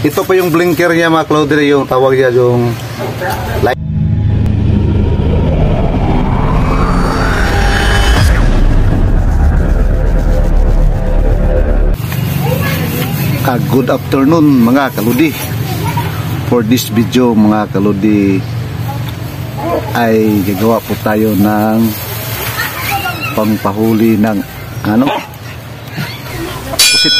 Ito pa yung blinker niya mga kaludi, yung tawag niya yung light. Good afternoon mga kaludi. For this video mga kaludi ay gagawa po tayo ng pangpahuli ng pusit.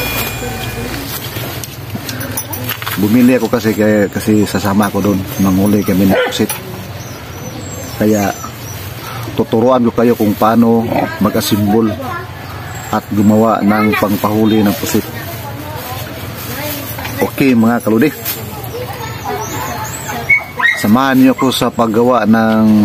Bumili ako kasi sasama ako doon, manghuli kami ng pusit. Kaya tuturuan ko kayo kung paano mag-asimbol at gumawa ng pangpahuli ng pusit. Okay mga kaludi, samahan niyo ako sa paggawa ng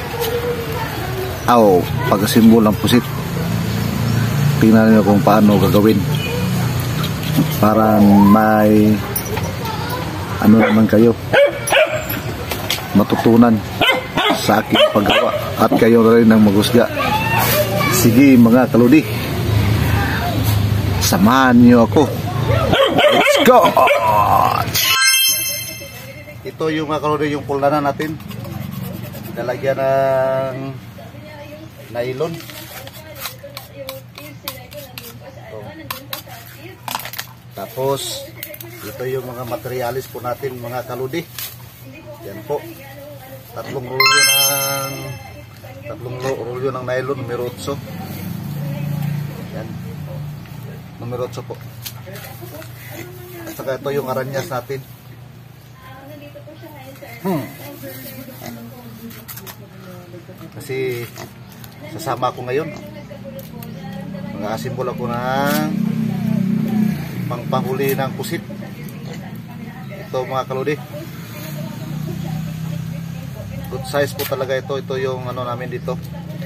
pag-asimbol ng pusit. Tingnan niyo kung paano gagawin para may naman kayo matutunan sa aking paggawa at kayo rin ang maghusga. Sige mga kaludi, samahan niyo ako. Let's go! Ito yung mga kaludi, yung puldanan natin. Nalagyan ng nylon. Ito. Tapos ito yung mga materialis po natin mga kaludi. Yan po. Tatlong rolyo ng nylon, numero 8. Yan. Numero 8 po. At saka ito yung aranyas natin. Kasi sasama ako ngayon. Mag-asimbol ako ng pangpahuli ng pusit. Ito mga kaludi, good size po talaga ito. Ito yung namin dito.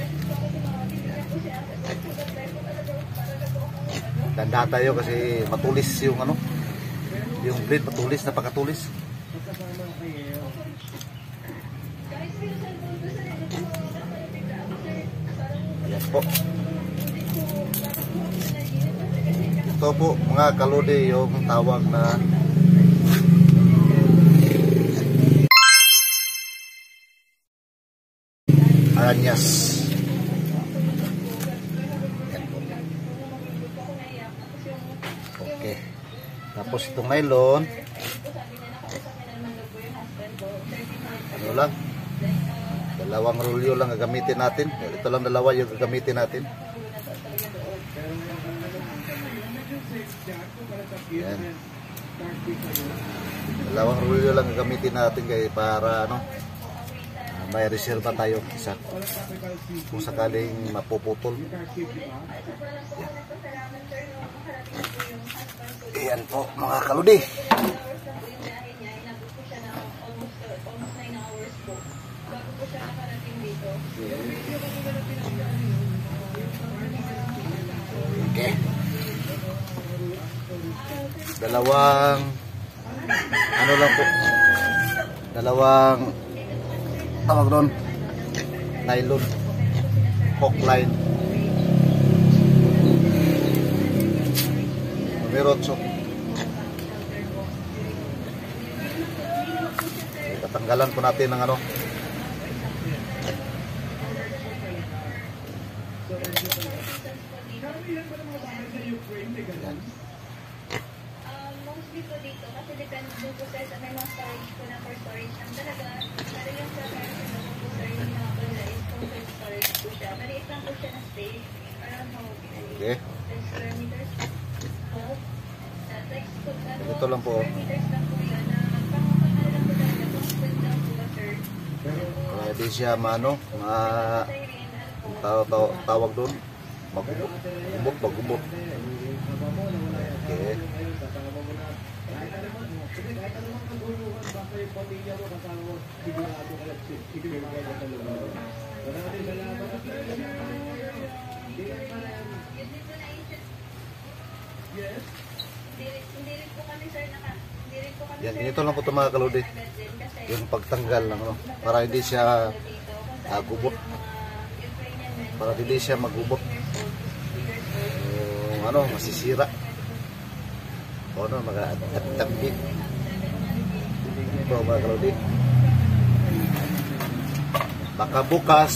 Ganda tayo kasi matulis yung yung blade, matulis, napakatulis. Yan po. Ito po mga kaludi yung tawag na aranyas. Okay. Tapos itong nylon, lang, dalawang rolyo lang gagamitin natin. Ito lang dalawa yung gagamitin natin. Yan. Dalawang rolyo lang gagamitin natin para may reserva tayo isa kung sakaling mapuputol. Yan po mga kaludi. Okay. Dalawang lang po. Dalawang tawag doon, nylon hook line, numero 8. Tatanggalan po natin ng mostly po dito kasi depende po sa may mga storage po na for storage ang talaga. Pero yung sa meron po sir yung mga balay kung for storage po siya. Maliit lang po siya na space. Around how 10 square meters. Ito lang po. Square meters lang po yun. Pangkakala lang po talaga. Pangkakala lang po sir. Kaya di siya tawag doon, magubot. Okay. Yan, ganito lang po ito mga kaludi. Yung pagtanggal lang, para hindi siya gubot. Para hindi siya magubot. Masisira. O no, mga at-tabit. Ito mga kalodi. Baka bukas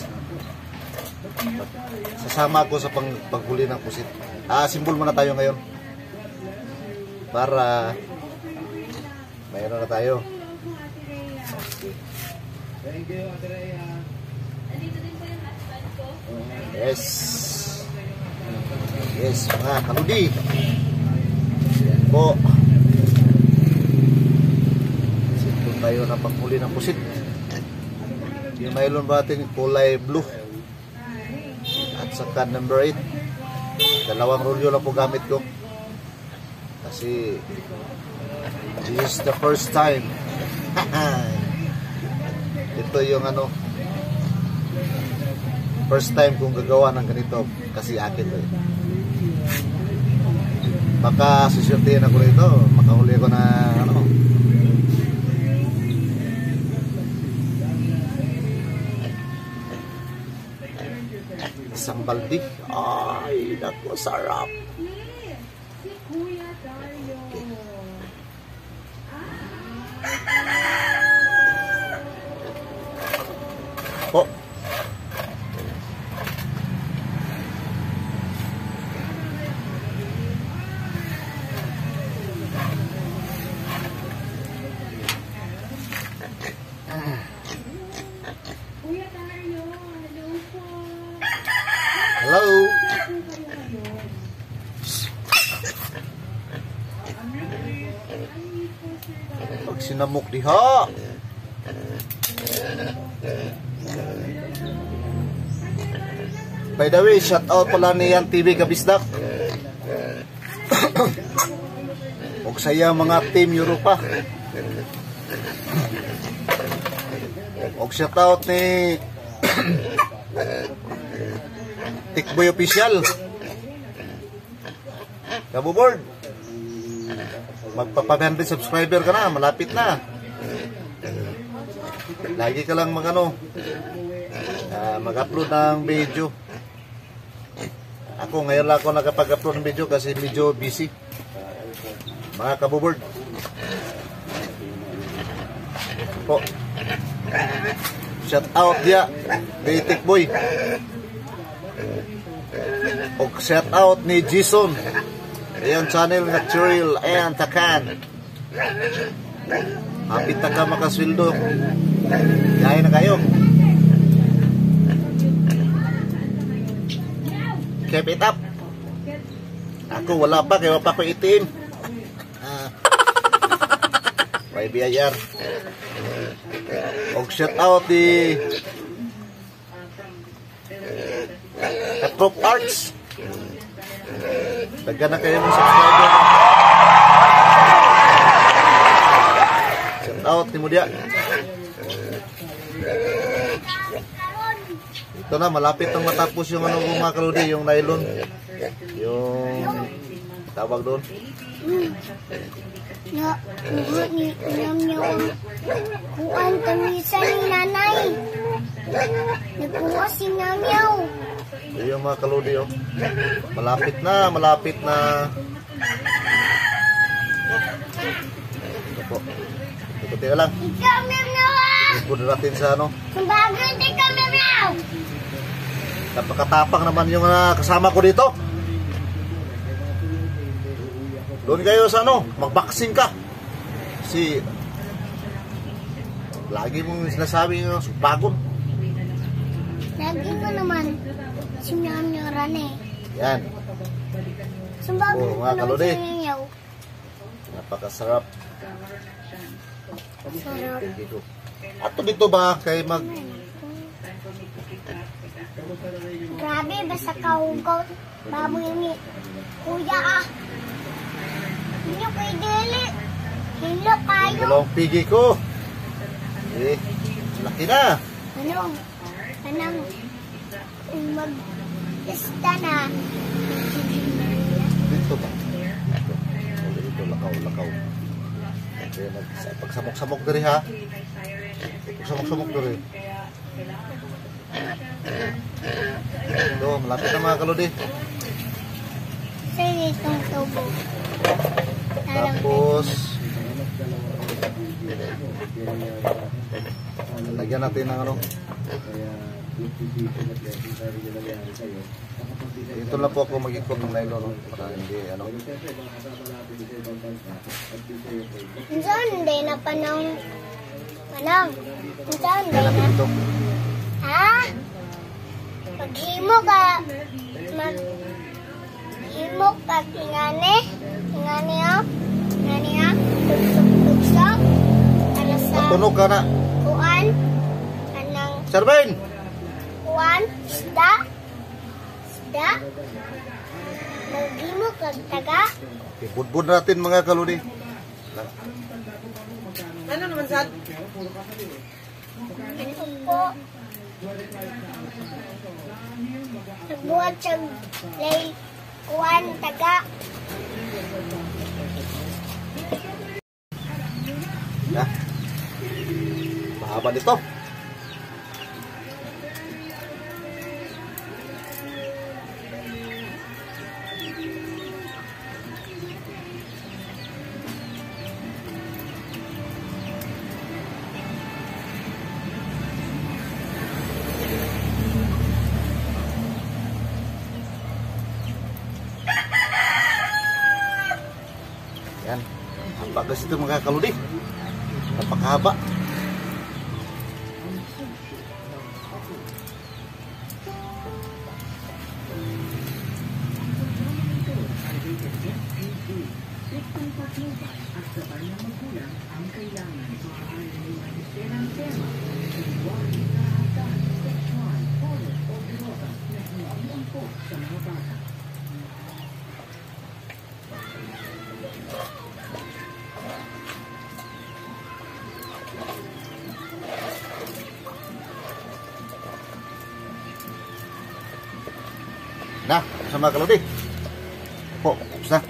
sasama ako sa paghuli ng pusit. Simbol muna tayo ngayon. Para mayroon na tayo. Thank you, Ate Rhea. Andito din po yung husband ko. Yes. Yes, mga kaludi. Yan po. Simbol tayo ng paghuli ng pusit. Yung nylon batting kulay blue. At saka number 8. Dalawang rolyo lang po gamit ko. Kasi this is the first time. Ito yung ano, first time kong gagawa ng ganito. Kasi akin to eh. Baka susuntihin ako rito. Makahuli ko na ano. Isang baldi. Ay, naku, sarap. Si Kuya Dario. Oh. Kuya Dario, hello po. Hello. Pag sinamok diha. By the way, shout out pala ni Yan TV Kabisdak. Og saya mga Team Europa. Og shout out ni Tikboy Official. Kabubord. Magpapag-100 subscriber ka na, malapit na. Lagi ka lang mag-upload ng video. Ako ngayon lang ako nakapag-upload ng video kasi medyo busy. Mga kabubord. Po. Shout out dia kay Tikboy. O shout out ni Jason. Ayan channel nga Cheryl and Takan. Hapit na ka makasweldo. Kaya na kayo. Keep it up. Ako wala pa, kaya pa ko itim. May BIR. Og shout out di Katrop Arts. Daghan na kayo ng subscriber. Shout out ni Mudia. Ito na, malapit nang matapos yung mga kaludi, yung nylon. Yung tawag doon. Kuan kamisa ni nanay. Nagkuha si Namyaw. Yung mga kaludi, oh. Malapit na, malapit na. Ito po. Ikutin na lang. Ikaw, Namyaw! Ikutin natin sa ano. Kumbagan, ikaw, Namyaw! Napakatapang naman yung kasama ko dito. Doon kayo sa ano, mag-boxing ka. Kasi lagi mong sinasabi yung bagon. Lagi ko naman si Namyaw Rane. Yan. Sumbagan Oh, ko mga naman kaludi. si Namyaw. Napakasarap. Sarap. Dito. Ato dito ba kay Grabe, basta kahugot. Baboy ni Kuya ah. Hindi kayo dili. Hilo kayo. dalawang pigi ko. Eh, laki na. Anong mag-ista na. Dito ba? Dito, lakaw. Okay, pagsamok-samok diri ha. Pagsamok-samok diri. Ito, malapit na mga kaludi. Sa itong tubo. Tapos lagyan natin ng ano. Ito lang po ako mag-ikot ng nylon, no? Para hindi ano. Minsan, hindi na panang. Minsan, hindi Kailan na. ito? Ha? Maghimo ka. Maghimo ka. Ingani ha? Tugsok. Ano sa Tunog ka na. kuan? Anang Sarbain! kuan? Isda? Maghimo ka taga? Okay, budbud natin mga kaludi. Ano naman sad? Ano po? Nagbuhat siyang lay kuan taga. Ya. Mahaba nito. Yan. Haba kasi ito mga kaludi. Napakahaba. Nah, sama kaludi. Po, tapos na.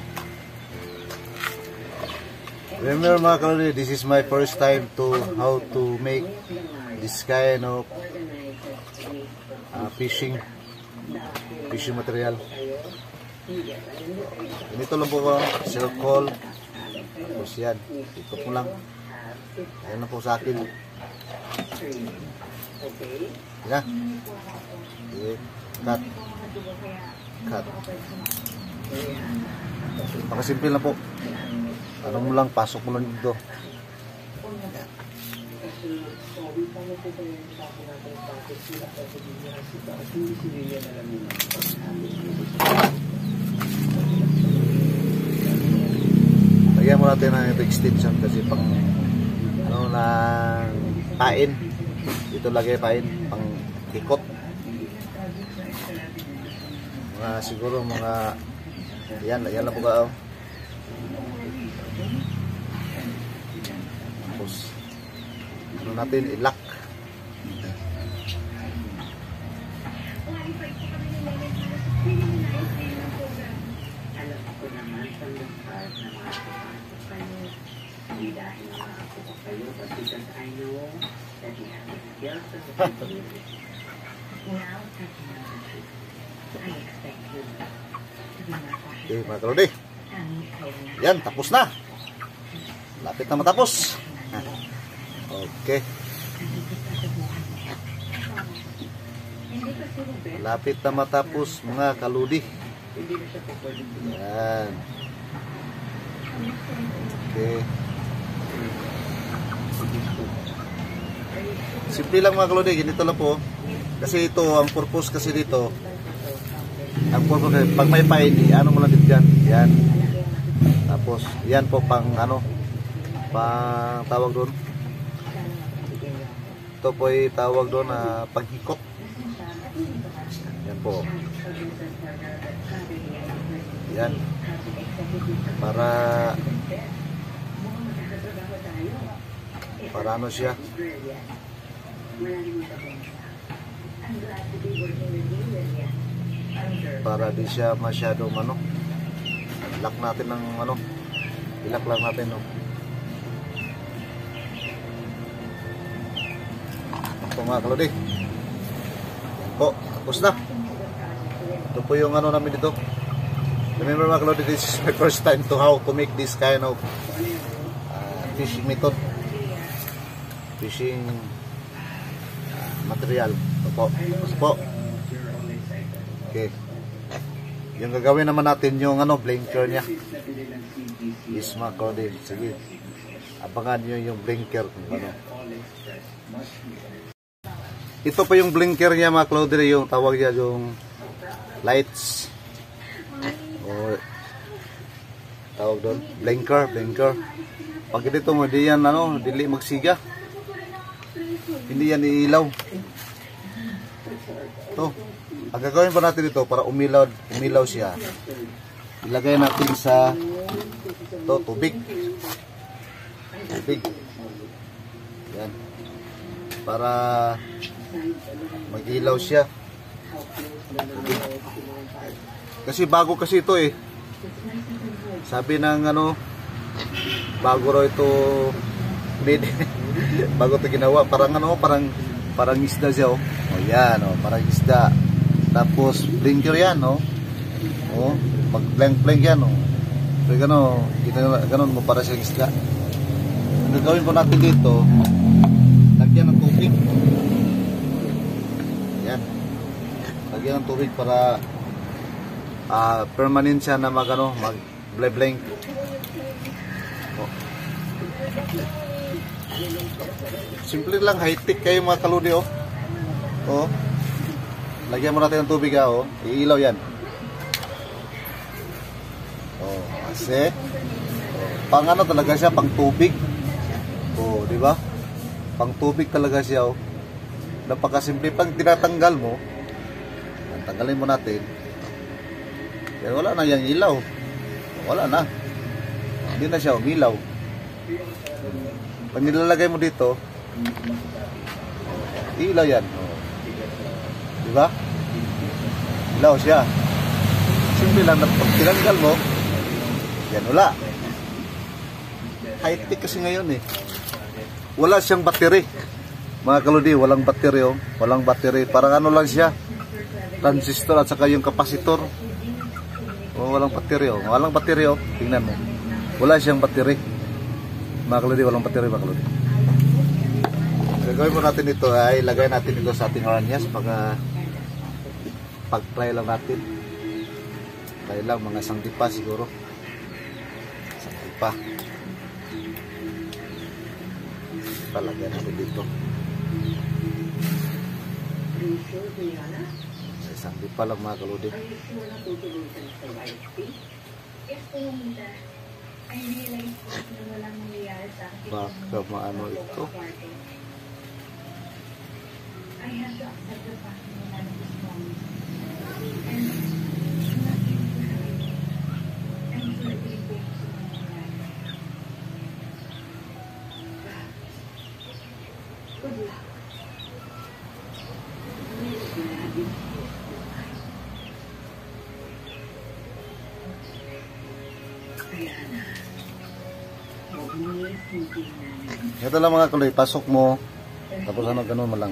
Remember mga kaludi, this is my first time to how to make this kind of fishing material. Ganito lang po ko, circle. Tapos yan, ito po lang. Ayan na po sa akin. Yan. Cut. Pakasimple na po. Ano mo lang, pasok mo lang dito. Lagyan mo natin ng ito extension kasi pang ano na pain. Dito lagay pain, pang ikot. Siguro mga yan lang po ka. Tapos ano natin i-lock. Okay, mga kaludi. Yan, tapos na. Lapit na matapos. Okay. Lapit na matapos mga kaludi. Yan. Okay. Simple lang mga kaludi. Ganito lang po. Kasi ito, ang purpose kasi dito, ang purpose kasi, pag may pain, ano mo lang dito dyan. Yan. Tapos, yan po pang ano, pang tawag doon. Ito po ay tawag doon na paghikot. Yan po. Yan. Para ano siya. Para di siya masyadong ano. Lock natin ng ano. Ilak lang natin no. Ito mga kaludi. Yan po. Tapos na. Ito po yung ano namin dito. Remember mga kalodi, this is my first time to how to make this kind of fishing method. Fishing material. Opo. Opo. Okay. Yung gagawin naman natin yung blinker niya. Is mga kalodi. Sige. Abangan nyo yung blinker kung ano. Ito pa yung blinker niya mga kalodi, yung tawag niya yung lights. O tawag doon, blinker. Pag dito mo, di yan dili magsiga. Hindi yan iilaw. Ito. Ang gagawin pa natin dito para umilaw siya. Ilagay natin sa tubig. Yan. Para mag-ilaw siya. Tubig. Kasi bago kasi ito eh. Sabi ng bago raw ito made. Bago ito ginawa, parang isda siya oh. Oh yan oh, parang isda. Tapos blinker yan oh. Oh, mag-blank yan oh. So ganun mo para sa isda. Ang gagawin ko natin dito, lagyan ng tubig. Yan. Lagyan ng tubig para permanent siya na mag-blank. Oh. Simple lang, high-tech kayo mga kaludi oh. Oh. Lagyan mo natin ng tubig oh. Iilaw yan. Oh, kasi pang talaga siya, pang tubig. Oh, di ba? Pang tubig talaga siya oh. Napakasimple. Pag tinatanggal mo, tanggalin mo natin. Kaya wala na yung ilaw. Wala na. Hindi na siya umilaw. Pag nilalagay mo dito, ilaw yan. Diba? Ilaw siya. Simple lang na pag tinanggal mo, yan wala. High-tech kasi ngayon eh. Wala siyang battery. Mga kaludi, walang battery oh. Walang battery. Parang lang siya. Transistor at saka yung kapasitor. Oh, walang battery oh. Walang battery oh. Tingnan mo. Wala siyang battery. Mga kaludi, walang battery mga kaludi. Gagawin mo natin ito ay ilagay natin ito sa ating aranyas pag-try lang natin. Try lang mga sangdipa siguro. Sangdipa. Palagyan natin dito. Sangdipa lang mga kaludi. Baka maano ito. Ito lang mga kaludi, pasok mo tapos ganun mo lang.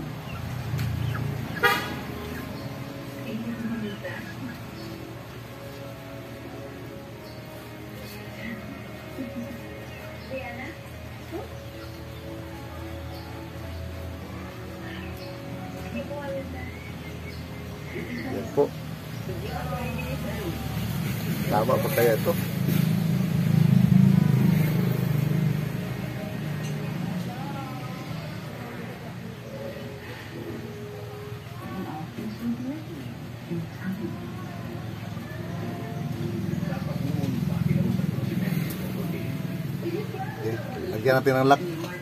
Yan po. Tama pa kaya ito? Lagyan natin ng lock.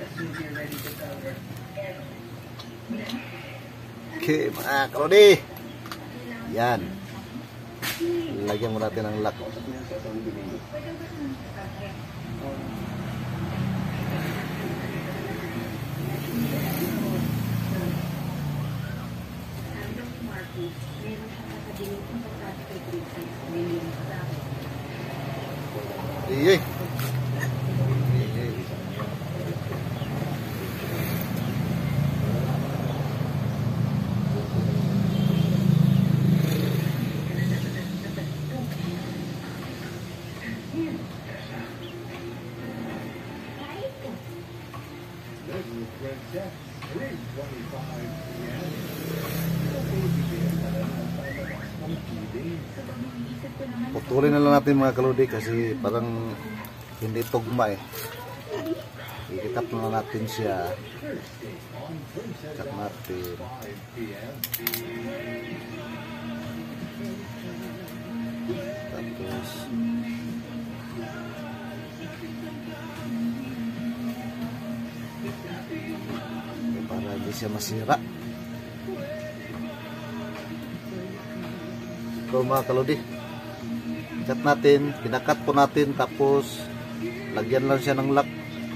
Okay, mga kaludi. Yan. Lagyan mo natin ng lock. Iya. Putulin na lang natin mga kaludi kasi parang hindi tugma eh. Ikitap na natin siya. Check natin. Tapos para hindi siya masira. So mga kaludi, cut natin, kinakat po natin, tapos lagyan lang siya ng lock.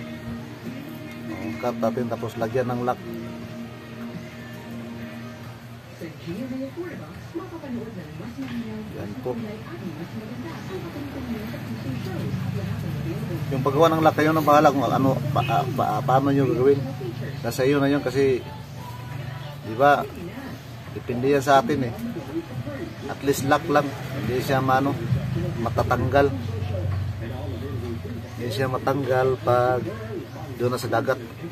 Cut natin tapos lagyan ng lock. Yan po. Yung paggawa ng lock, kayo nang bahala kung ano, paano nyo gagawin. Nasa iyo na yun kasi di ba depende yan sa atin eh. At least lock lang, hindi siya matatanggal. Hindi siya matanggal pag doon na sa dagat.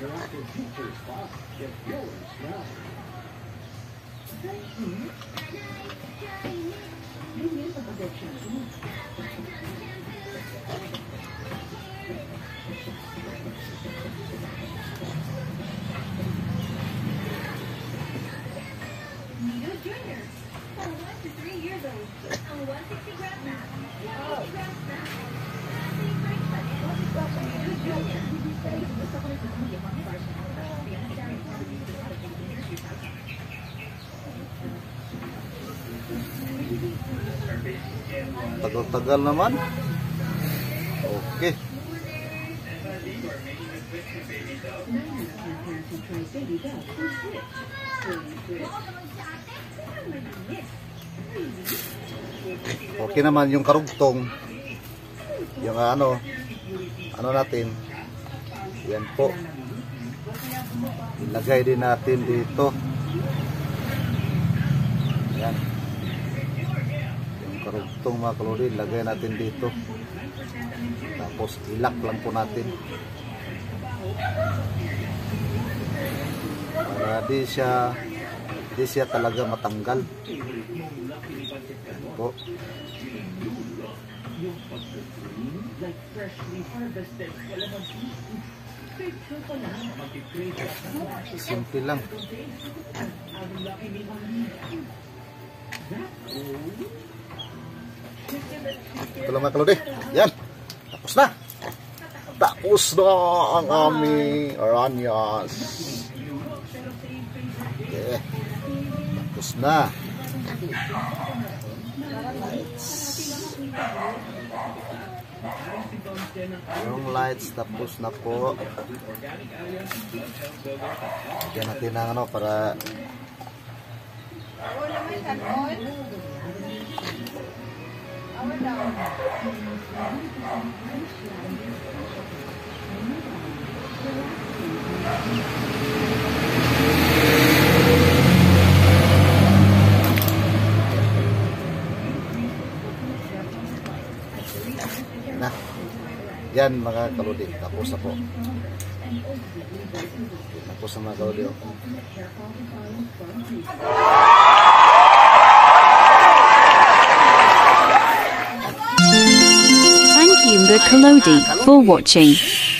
Tagal-tagal naman. Okay. Okay naman yung karugtong. Yung ano natin. Yan po. Ilagay din natin dito. Yan. Yung karugtong mga kalori, ilagay natin dito. Tapos ilak lang po natin. Para di siya talaga matanggal. Yan po. Simple lang. Ito lang mga kalodi. Yan. Tapos na. Tapos na ang aming aranyas. Okay. Tapos na. Yung lights tapos na po. Lagyan natin ng ano para nah, yan mga kaludi, tapos na po. Tapos na mga kaludi. Thank you, the Kalodi, for watching.